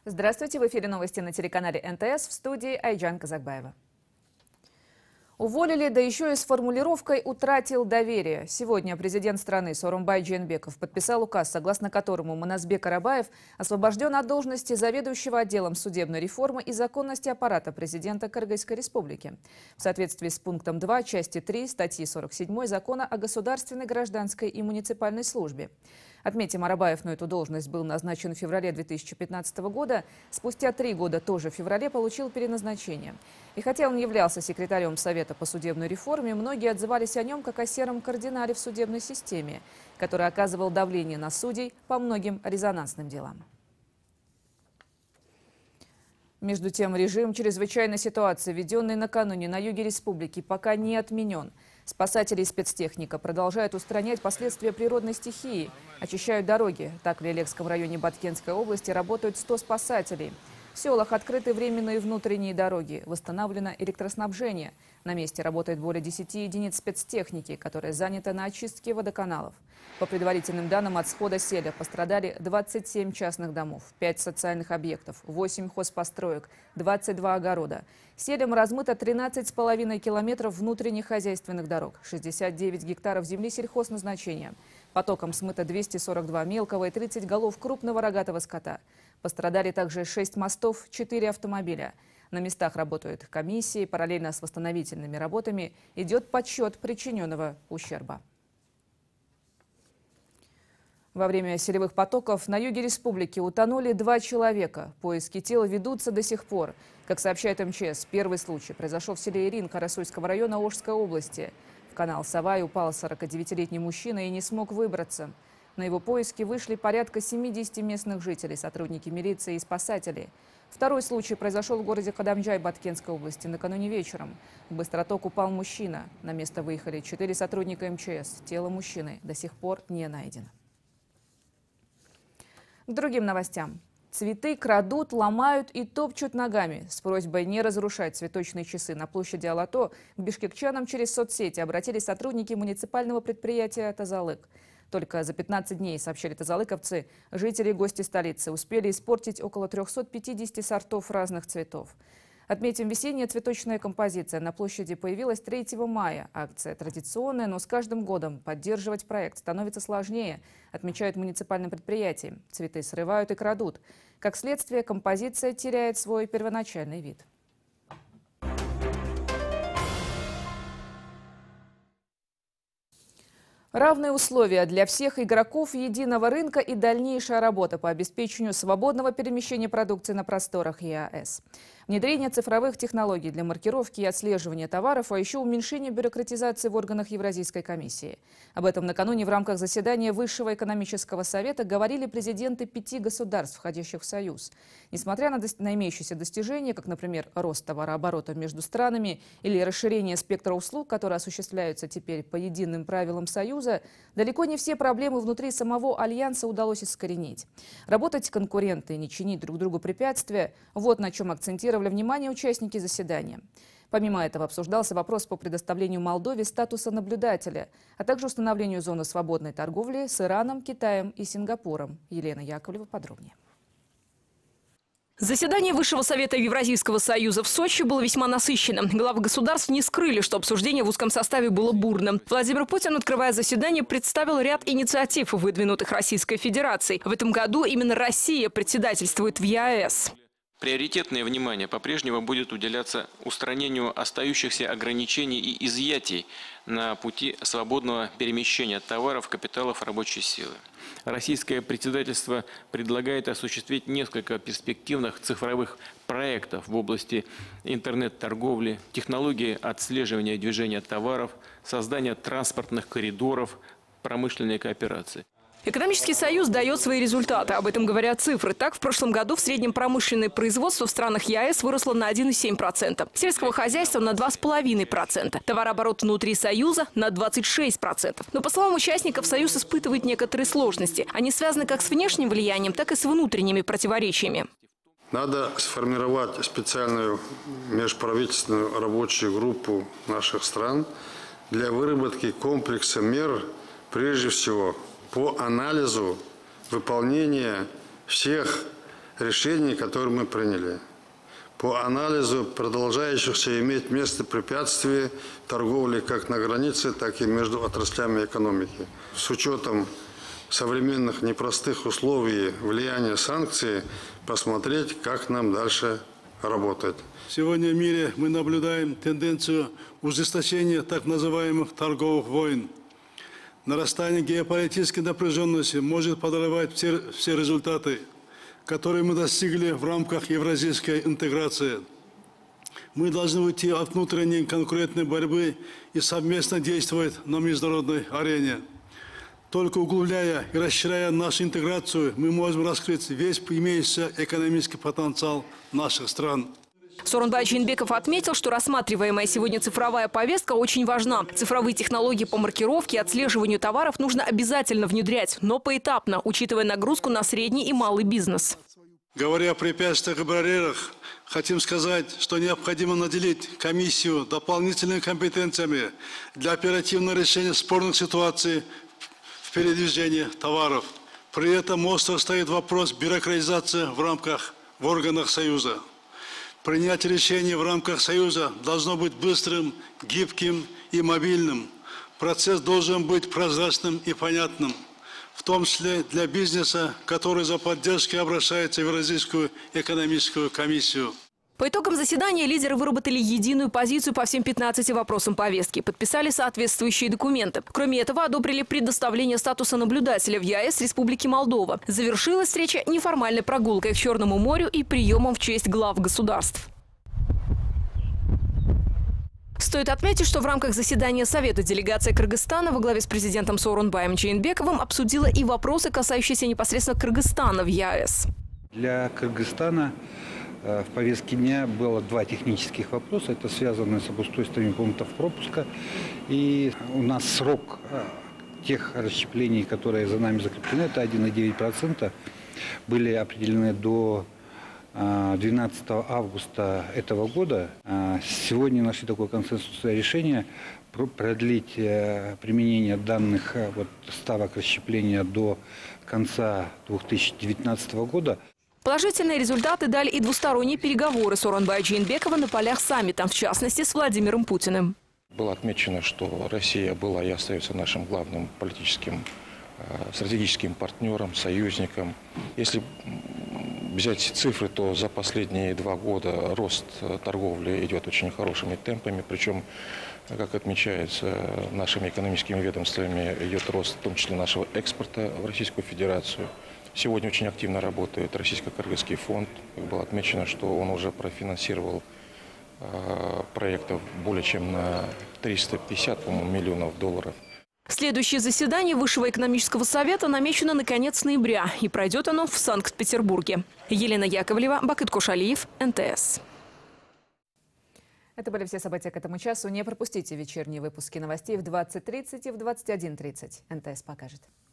Здравствуйте, в эфире новости на телеканале НТС, в студии Айджан Казакбаева. Уволили, да еще и с формулировкой «утратил доверие». Сегодня президент страны Сооронбай Джейнбеков подписал указ, согласно которому Манасбек Арабаев освобожден от должности заведующего отделом судебной реформы и законности аппарата президента Кыргызской республики. В соответствии с пунктом 2 части 3 статьи 47 Закона о государственной, гражданской и муниципальной службе. Отметим, Арабаев на эту должность был назначен в феврале 2015 года. Спустя 3 года, тоже в феврале, получил переназначение. И хотя он являлся секретарем Совета по судебной реформе, многие отзывались о нем как о сером кардинале в судебной системе, который оказывал давление на судей по многим резонансным делам. Между тем, режим чрезвычайной ситуации, введенный накануне на юге республики, пока не отменен. Спасатели и спецтехника продолжают устранять последствия природной стихии, очищают дороги. Так, в Лелекском районе Баткенской области работают 100 спасателей. В селах открыты временные внутренние дороги, восстановлено электроснабжение. На месте работает более 10 единиц спецтехники, которая занята на очистке водоканалов. По предварительным данным, от схода селя пострадали 27 частных домов, 5 социальных объектов, 8 хозпостроек, 22 огорода. Селем размыто 13,5 километров внутренних хозяйственных дорог, 69 гектаров земли сельхозназначения. Потоком смыто 242 мелкого и 30 голов крупного рогатого скота. Пострадали также 6 мостов, 4 автомобиля. На местах работают комиссии, параллельно с восстановительными работами идет подсчет причиненного ущерба. Во время селевых потоков на юге республики утонули 2 человека. Поиски тела ведутся до сих пор. Как сообщает МЧС, первый случай произошел в селе Ирин Карасуйского района Ошской области. В канал Савай упал 49-летний мужчина и не смог выбраться. На его поиски вышли порядка 70 местных жителей, сотрудники милиции и спасатели. Второй случай произошел в городе Кадамджай Баткенской области накануне вечером. В быстроток упал мужчина. На место выехали 4 сотрудника МЧС. Тело мужчины до сих пор не найдено. К другим новостям. Цветы крадут, ломают и топчут ногами. С просьбой не разрушать цветочные часы на площади Алато к бишкекчанам через соцсети обратились сотрудники муниципального предприятия «Тазалык». Только за 15 дней, сообщали тазалыковцы, жители и гости столицы успели испортить около 350 сортов разных цветов. Отметим, весенняя цветочная композиция на площади появилась 3 мая. Акция традиционная, но с каждым годом поддерживать проект становится сложнее, отмечают муниципальные предприятия. Цветы срывают и крадут. Как следствие, композиция теряет свой первоначальный вид. Равные условия для всех игроков единого рынка и дальнейшая работа по обеспечению свободного перемещения продукции на просторах ЕАЭС. Внедрение цифровых технологий для маркировки и отслеживания товаров, а еще уменьшение бюрократизации в органах Евразийской комиссии. Об этом накануне в рамках заседания Высшего экономического совета говорили президенты 5 государств, входящих в Союз. Несмотря на имеющиеся достижения, как, например, рост товарооборота между странами или расширение спектра услуг, которые осуществляются теперь по единым правилам Союза, далеко не все проблемы внутри самого Альянса удалось искоренить. Работать конкуренты и не чинить друг другу препятствия – вот на чем акцентировали внимание участники заседания. Помимо этого обсуждался вопрос по предоставлению Молдове статуса наблюдателя, а также установлению зоны свободной торговли с Ираном, Китаем и Сингапуром. Елена Яковлева подробнее. Заседание Высшего совета Евразийского союза в Сочи было весьма насыщенным. Главы государств не скрыли, что обсуждение в узком составе было бурным. Владимир Путин, открывая заседание, представил ряд инициатив, выдвинутых Российской Федерацией. В этом году именно Россия председательствует в ЕАЭС. Приоритетное внимание по-прежнему будет уделяться устранению остающихся ограничений и изъятий на пути свободного перемещения товаров, капиталов, рабочей силы. Российское председательство предлагает осуществить несколько перспективных цифровых проектов в области интернет-торговли, технологии отслеживания движения товаров, создания транспортных коридоров, промышленной кооперации. Экономический союз дает свои результаты. Об этом говорят цифры. Так, в прошлом году в среднем промышленное производство в странах ЕАЭС выросло на 1,7%. Сельского хозяйства на 2,5%. Товарооборот внутри союза на 26%. Но, по словам участников, союз испытывает некоторые сложности. Они связаны как с внешним влиянием, так и с внутренними противоречиями. Надо сформировать специальную межправительственную рабочую группу наших стран для выработки комплекса мер, прежде всего, по анализу выполнения всех решений, которые мы приняли. По анализу продолжающихся иметь место препятствий торговли как на границе, так и между отраслями экономики. С учетом современных непростых условий влияния санкций посмотреть, как нам дальше работать. Сегодня в мире мы наблюдаем тенденцию ужесточения так называемых торговых войн. Нарастание геополитической напряженности может подорвать все результаты, которые мы достигли в рамках евразийской интеграции. Мы должны уйти от внутренней конкурентной борьбы и совместно действовать на международной арене. Только углубляя и расширяя нашу интеграцию, мы можем раскрыть весь имеющийся экономический потенциал наших стран. Сооронбай Джейнбеков отметил, что рассматриваемая сегодня цифровая повестка очень важна. Цифровые технологии по маркировке и отслеживанию товаров нужно обязательно внедрять, но поэтапно, учитывая нагрузку на средний и малый бизнес. Говоря о препятствиях и барьерах, хотим сказать, что необходимо наделить комиссию дополнительными компетенциями для оперативного решения спорных ситуаций в передвижении товаров. При этом остро стоит вопрос бюрократизации в органах Союза. Принятие решений в рамках Союза должно быть быстрым, гибким и мобильным. Процесс должен быть прозрачным и понятным, в том числе для бизнеса, который за поддержкой обращается в Евразийскую экономическую комиссию. По итогам заседания лидеры выработали единую позицию по всем 15 вопросам повестки, подписали соответствующие документы. Кроме этого, одобрили предоставление статуса наблюдателя в ЕАЭС Республики Молдова. Завершилась встреча неформальной прогулкой к Черному морю и приемом в честь глав государств. Стоит отметить, что в рамках заседания Совета делегация Кыргызстана во главе с президентом Сооронбаем Джейнбековым обсудила и вопросы, касающиеся непосредственно Кыргызстана в ЕАЭС. Для Кыргызстана в повестке дня было два технических вопроса. Это связано с обустройством пунктов пропуска. И у нас срок тех расщеплений, которые за нами закреплены, это 1,9%, были определены до 12 августа этого года. Сегодня нашли такое консенсусное решение продлить применение данных ставок расщепления до конца 2019 года. Положительные результаты дали и двусторонние переговоры Сооронбая Джейнбекова на полях саммита, в частности, с Владимиром Путиным. Было отмечено, что Россия была и остается нашим главным политическим, стратегическим партнером, союзником. Если взять цифры, то за последние 2 года рост торговли идет очень хорошими темпами. Причем, как отмечается нашими экономическими ведомствами, идет рост в том числе нашего экспорта в Российскую Федерацию. Сегодня очень активно работает Российско-Кыргызский фонд. Как было отмечено, что он уже профинансировал проектов более чем на 350, по-моему, миллионов долларов. Следующее заседание Высшего экономического совета намечено на конец ноября, и пройдет оно в Санкт-Петербурге. Елена Яковлева, Бакыт Кошалиев, НТС. Это были все события к этому часу. Не пропустите вечерние выпуски новостей в 20:30 и в 21:30. НТС покажет.